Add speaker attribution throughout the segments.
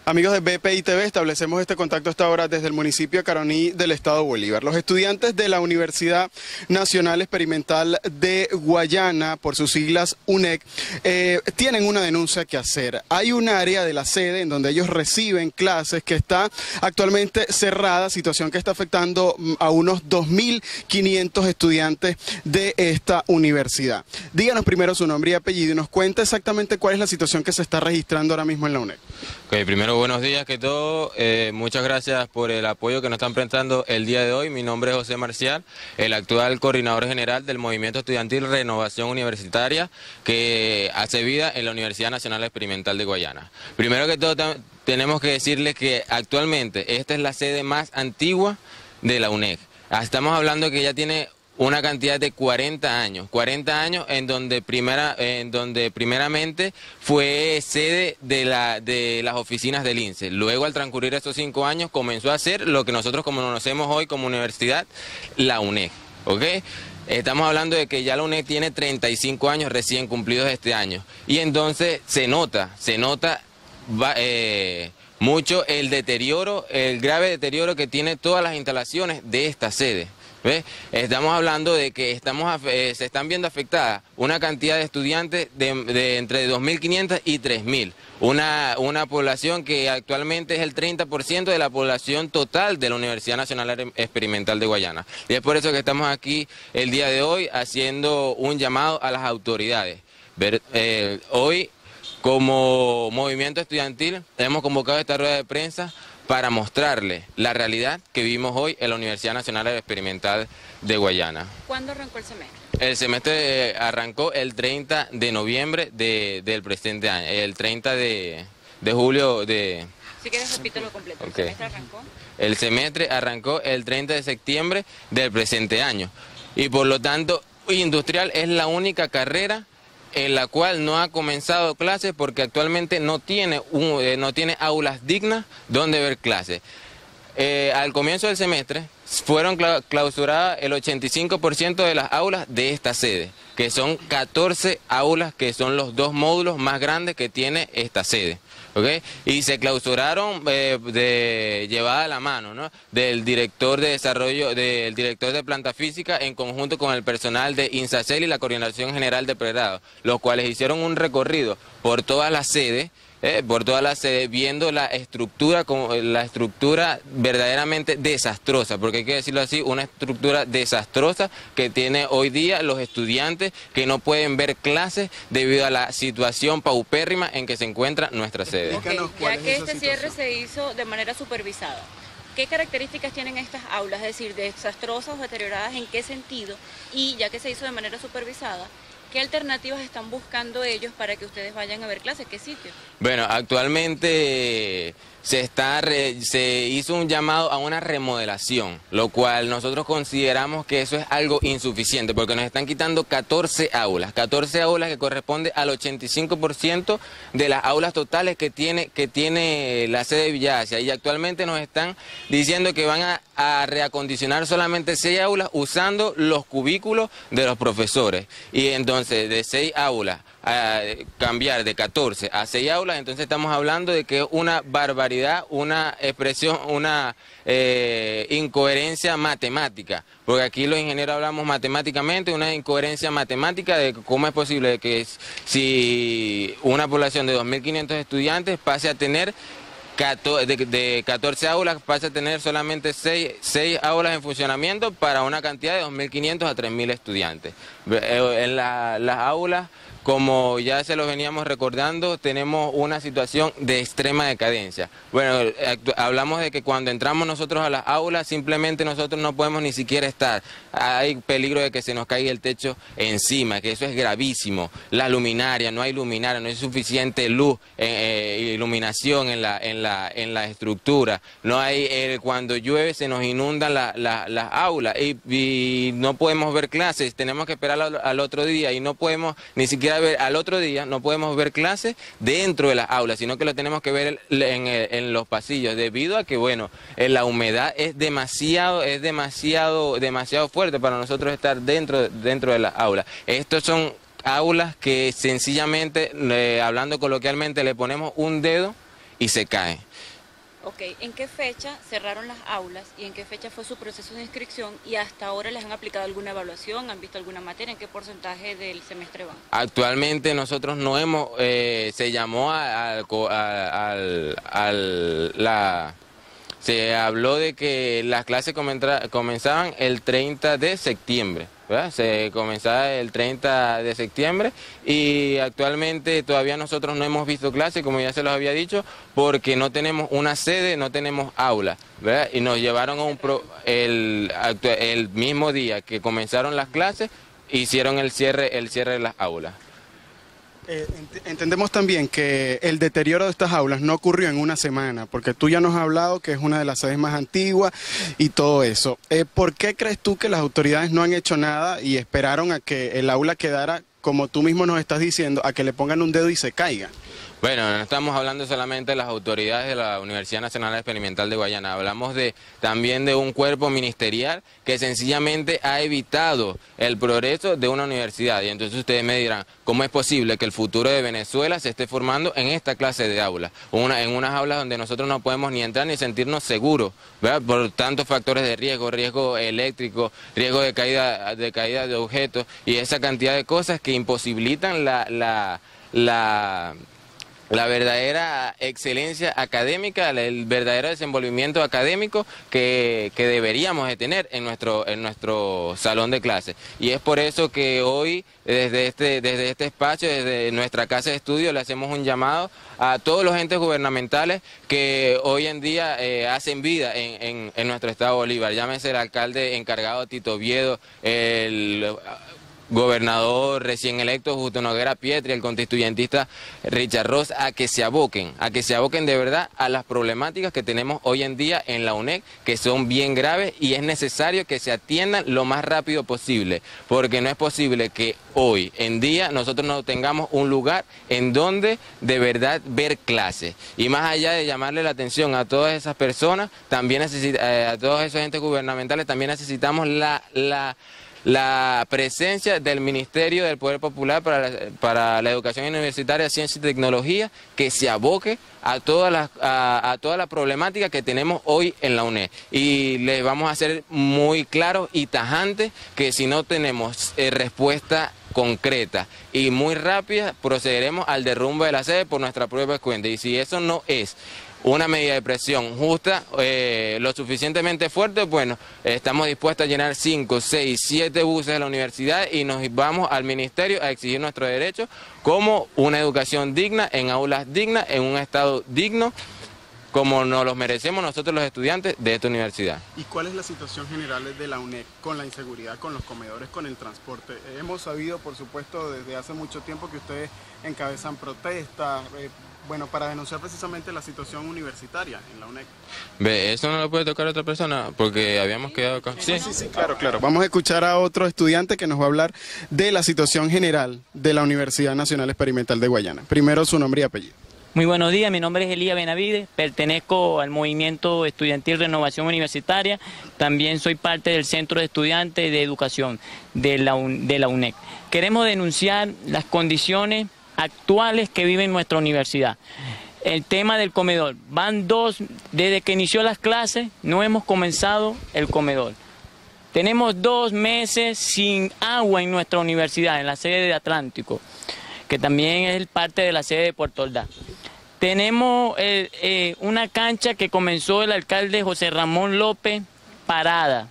Speaker 1: Amigos de BPI TV, establecemos este contacto a esta hora desde el municipio de Caroní del estado Bolívar. Los estudiantes de la Universidad Nacional Experimental de Guayana, por sus siglas UNEC, tienen una denuncia que hacer. Hay un área de la sede en donde ellos reciben clases que está actualmente cerrada, situación que está afectando a unos 2.500 estudiantes de esta universidad. Díganos primero su nombre y apellido y nos cuenta exactamente cuál es la situación que se está registrando ahora mismo en la UNEC.
Speaker 2: Okay, primero buenos días que todo, muchas gracias por el apoyo que nos están prestando el día de hoy. Mi nombre es José Marcial, el actual coordinador general del Movimiento Estudiantil Renovación Universitaria que hace vida en la Universidad Nacional Experimental de Guayana. Primero que todo tenemos que decirles que actualmente esta es la sede más antigua de la UNEC. Estamos hablando que ya tiene una cantidad de 40 años en donde primeramente fue sede de las oficinas del INSE. Luego, al transcurrir esos 5 años, comenzó a ser lo que nosotros conocemos hoy como universidad, la UNEC, ¿ok? Estamos hablando de que ya la UNEC tiene 35 años recién cumplidos este año. Y entonces se nota mucho el deterioro, el grave deterioro que tiene todas las instalaciones de esta sede. ¿Ve? Estamos hablando de que se están viendo afectadas una cantidad de estudiantes de entre 2.500 y 3.000. Una población que actualmente es el 30% de la población total de la Universidad Nacional Experimental de Guayana. Y es por eso que estamos aquí el día de hoy haciendo un llamado a las autoridades. Hoy, como movimiento estudiantil, hemos convocado esta rueda de prensa para mostrarle la realidad que vivimos hoy en la Universidad Nacional Experimental de Guayana.
Speaker 3: ¿Cuándo arrancó el semestre?
Speaker 2: El semestre arrancó el 30 de noviembre del presente año, el 30 de julio de...
Speaker 3: Si quieres repítelo completo.
Speaker 2: Okay.
Speaker 3: ¿El semestre arrancó?
Speaker 2: El semestre arrancó el 30 de septiembre del presente año y por lo tanto industrial es la única carrera en la cual no ha comenzado clases porque actualmente no tiene aulas dignas donde ver clases. Al comienzo del semestre fueron clausuradas el 85% de las aulas de esta sede, que son 14 aulas que son los 2 módulos más grandes que tiene esta sede. ¿Okay? Y se clausuraron llevada a la mano, ¿no? Del director de desarrollo, del director de planta física en conjunto con el personal de INSACEL y la Coordinación General de Pregrado, los cuales hicieron un recorrido por toda la sede, viendo la estructura verdaderamente desastrosa, porque hay que decirlo así, una estructura desastrosa que tiene hoy día los estudiantes que no pueden ver clases debido a la situación paupérrima en que se encuentra nuestra sede.
Speaker 3: Okay. Ya que este cierre se hizo de manera supervisada, ¿qué características tienen estas aulas? Es decir, desastrosas o deterioradas, ¿en qué sentido? Y ya que se hizo de manera supervisada, ¿qué alternativas están buscando ellos para que ustedes vayan a ver clases? ¿Qué sitio?
Speaker 2: Bueno, actualmente se hizo un llamado a una remodelación, lo cual nosotros consideramos que eso es algo insuficiente, porque nos están quitando 14 aulas que corresponde al 85% de las aulas totales que tiene la sede de Villa Asia, y actualmente nos están diciendo que van a reacondicionar solamente 6 aulas usando los cubículos de los profesores, y entonces de 6 aulas a cambiar de 14 a 6 aulas, entonces estamos hablando de que es una barbaridad, una expresión, una incoherencia matemática, porque aquí los ingenieros hablamos matemáticamente, una incoherencia matemática de cómo es posible que si una población de 2.500 estudiantes pase a tener de 14 aulas, pasa a tener solamente 6 aulas en funcionamiento para una cantidad de 2.500 a 3.000 estudiantes. En las aulas, como ya se lo veníamos recordando, tenemos una situación de extrema decadencia. Bueno, hablamos de que cuando entramos nosotros a las aulas, simplemente nosotros no podemos ni siquiera estar. Hay peligro de que se nos caiga el techo encima, que eso es gravísimo. La luminaria, no hay suficiente luz, iluminación en la estructura. No hay, cuando llueve se nos inundan las aulas y no podemos ver clases, tenemos que esperar al otro día y no podemos ni siquiera al otro día, no podemos ver clases dentro de las aulas, sino que lo tenemos que ver en los pasillos, debido a que, bueno, la humedad es demasiado fuerte para nosotros estar dentro de las aulas. Estos son aulas que sencillamente, hablando coloquialmente, le ponemos un dedo y se caen.
Speaker 3: Ok, ¿en qué fecha cerraron las aulas y en qué fecha fue su proceso de inscripción y hasta ahora les han aplicado alguna evaluación, han visto alguna materia, en qué porcentaje del semestre van?
Speaker 2: Actualmente nosotros no hemos, se llamó se habló de que las clases comenzaban el 30 de septiembre, ¿verdad? Se comenzaba el 30 de septiembre y actualmente todavía nosotros no hemos visto clases, como ya se los había dicho, porque no tenemos una sede, no tenemos aula, ¿verdad? Y nos llevaron a el mismo día que comenzaron las clases, hicieron el cierre de las aulas.
Speaker 1: Entendemos también que el deterioro de estas aulas no ocurrió en una semana, porque tú ya nos has hablado que es una de las sedes más antiguas y todo eso. ¿Por qué crees tú que las autoridades no han hecho nada y esperaron a que el aula quedara, como tú mismo nos estás diciendo, a que le pongan un dedo y se caiga?
Speaker 2: Bueno, no estamos hablando solamente de las autoridades de la Universidad Nacional Experimental de Guayana, hablamos también de un cuerpo ministerial que sencillamente ha evitado el progreso de una universidad. Y entonces ustedes me dirán, ¿cómo es posible que el futuro de Venezuela se esté formando en esta clase de aulas? En unas aulas donde nosotros no podemos ni entrar ni sentirnos seguros, ¿verdad? Por tantos factores de riesgo eléctrico, riesgo de caída de objetos y esa cantidad de cosas que imposibilitan la verdadera excelencia académica, el verdadero desenvolvimiento académico que deberíamos de tener en nuestro salón de clases. Y es por eso que hoy, desde este espacio, desde nuestra casa de estudio, le hacemos un llamado a todos los entes gubernamentales que hoy en día hacen vida en nuestro estado Bolívar. Llámese el alcalde encargado Tito Oviedo, el gobernador recién electo Justo Noguera Pietri, el constituyentista Richard Ross, a que se aboquen de verdad a las problemáticas que tenemos hoy en día en la UNEC, que son bien graves y es necesario que se atiendan lo más rápido posible, porque no es posible que hoy en día nosotros no tengamos un lugar en donde de verdad ver clases. Y más allá de llamarle la atención a todas esas personas, también a todos esos entes gubernamentales, también necesitamos la presencia del Ministerio del Poder Popular para la Educación Universitaria, Ciencia y Tecnología, que se aboque a toda la problemática que tenemos hoy en la UNED. Y les vamos a hacer muy claros y tajantes que si no tenemos respuesta concreta y muy rápida, procederemos al derrumbe de la sede por nuestra propia cuenta. Y si eso no es una medida de presión justa, lo suficientemente fuerte, bueno, estamos dispuestos a llenar 5, 6, 7 buses de la universidad y nos vamos al ministerio a exigir nuestros derechos como una educación digna, en aulas dignas, en un estado digno, como nos los merecemos nosotros los estudiantes de esta universidad.
Speaker 1: ¿Y cuál es la situación general de la UNED con la inseguridad, con los comedores, con el transporte? Hemos sabido, por supuesto, desde hace mucho tiempo que ustedes encabezan protestas, bueno, para denunciar precisamente la situación universitaria en la UNED.
Speaker 2: Eso no lo puede tocar otra persona, porque habíamos quedado acá.
Speaker 1: Sí, claro. Vamos a escuchar a otro estudiante que nos va a hablar de la situación general de la Universidad Nacional Experimental de Guayana. Primero su nombre y apellido.
Speaker 4: Muy buenos días, mi nombre es Elías Benavides, pertenezco al Movimiento Estudiantil Renovación Universitaria, también soy parte del Centro de Estudiantes de Educación de la UNEC. Queremos denunciar las condiciones actuales que vive nuestra universidad. El tema del comedor, desde que inició las clases no hemos comenzado el comedor. Tenemos 2 meses sin agua en nuestra universidad, en la sede de Atlántico, que también es parte de la sede de Puerto Ordaz. Tenemos una cancha que comenzó el alcalde José Ramón López parada.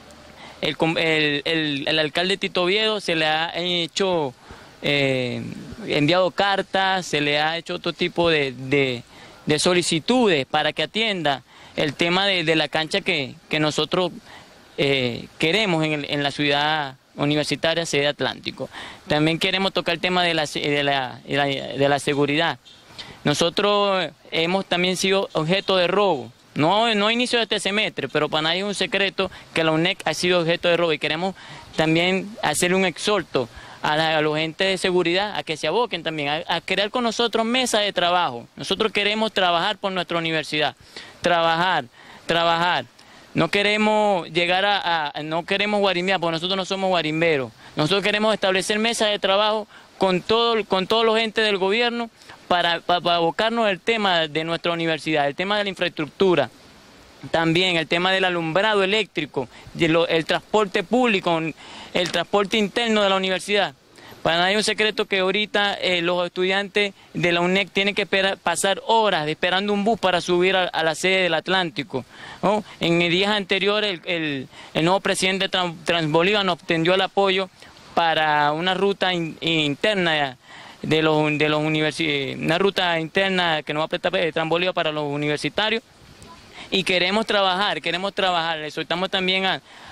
Speaker 4: El alcalde Tito Oviedo se le ha hecho, enviado cartas, se le ha hecho otro tipo de solicitudes para que atienda el tema de la cancha que nosotros queremos en la ciudad universitaria sede Atlántico. También queremos tocar el tema de la seguridad. Nosotros hemos también sido objeto de robo. No a inicio de este semestre, pero para nadie es un secreto que la UNEC ha sido objeto de robo y queremos también hacer un exhorto a los entes de seguridad a que se aboquen también, a crear con nosotros mesas de trabajo. Nosotros queremos trabajar por nuestra universidad, trabajar. No queremos no queremos guarimbear, porque nosotros no somos guarimberos. Nosotros queremos establecer mesas de trabajo con todos los entes del gobierno para abocarnos al tema de nuestra universidad, el tema de la infraestructura. También el tema del alumbrado eléctrico, el transporte público, el transporte interno de la universidad. Para nadie es un secreto que ahorita los estudiantes de la UNEC tienen que pasar horas esperando un bus para subir a la sede del Atlántico, ¿no? En días anteriores el nuevo presidente Transbolívar nos tendió el apoyo para una ruta interna una ruta interna que nos va a prestar Transbolívar para los universitarios. Y queremos trabajar, le soltamos también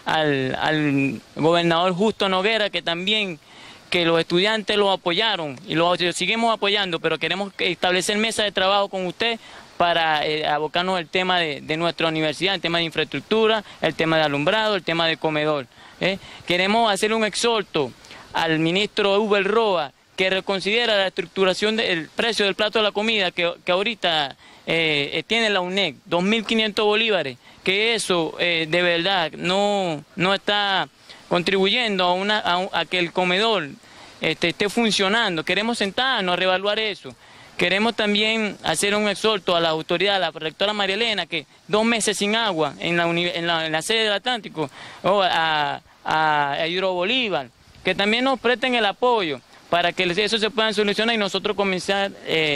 Speaker 4: al gobernador Justo Noguera que los estudiantes lo apoyaron y lo seguimos apoyando, pero queremos establecer mesas de trabajo con usted para abocarnos al tema de nuestra universidad, el tema de infraestructura, el tema de alumbrado, el tema de comedor. Queremos hacer un exhorto al ministro Uber Roa que reconsidera la estructuración del precio del plato de la comida que ahorita tiene la UNEC, 2.500 bolívares, que eso de verdad no está contribuyendo a que el comedor esté funcionando. Queremos sentarnos a reevaluar eso. Queremos también hacer un exhorto a la autoridad, a la rectora María Elena, que 2 meses sin agua en la sede del Atlántico, o a Hidro Bolívar, que también nos presten el apoyo para que eso se pueda solucionar y nosotros comenzar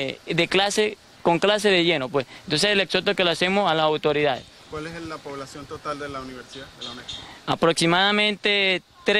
Speaker 4: con clase de lleno, pues. Entonces el exhorto que lo hacemos a las autoridades.
Speaker 1: ¿Cuál es la población total de la universidad, de la UNEC?
Speaker 4: Aproximadamente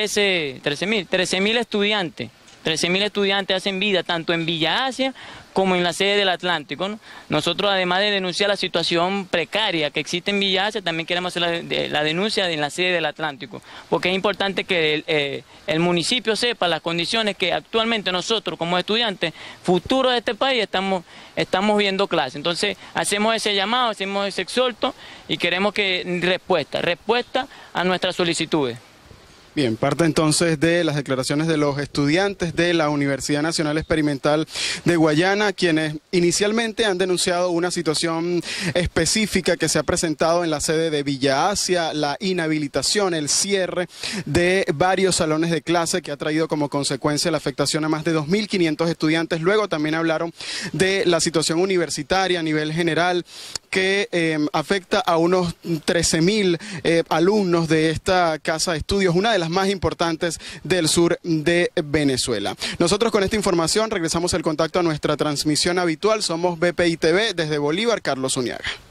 Speaker 4: 13.000 estudiantes. 13.000 estudiantes hacen vida tanto en Villa Asia como en la sede del Atlántico, ¿no? Nosotros, además de denunciar la situación precaria que existe en Villa Asia, también queremos hacer la denuncia en la sede del Atlántico, porque es importante que el municipio sepa las condiciones que actualmente nosotros como estudiantes futuros de este país estamos viendo clases. Entonces hacemos ese llamado, hacemos ese exhorto y queremos que respuesta a nuestras solicitudes.
Speaker 1: Bien, parte entonces de las declaraciones de los estudiantes de la Universidad Nacional Experimental de Guayana, quienes inicialmente han denunciado una situación específica que se ha presentado en la sede de Villa Asia, la inhabilitación, el cierre de varios salones de clase que ha traído como consecuencia la afectación a más de 2.500 estudiantes. Luego también hablaron de la situación universitaria a nivel general, que afecta a unos 13.000 alumnos de esta casa de estudios, una de las más importantes del sur de Venezuela. Nosotros con esta información regresamos el contacto a nuestra transmisión habitual. Somos BPI TV desde Bolívar, Carlos Uniaga.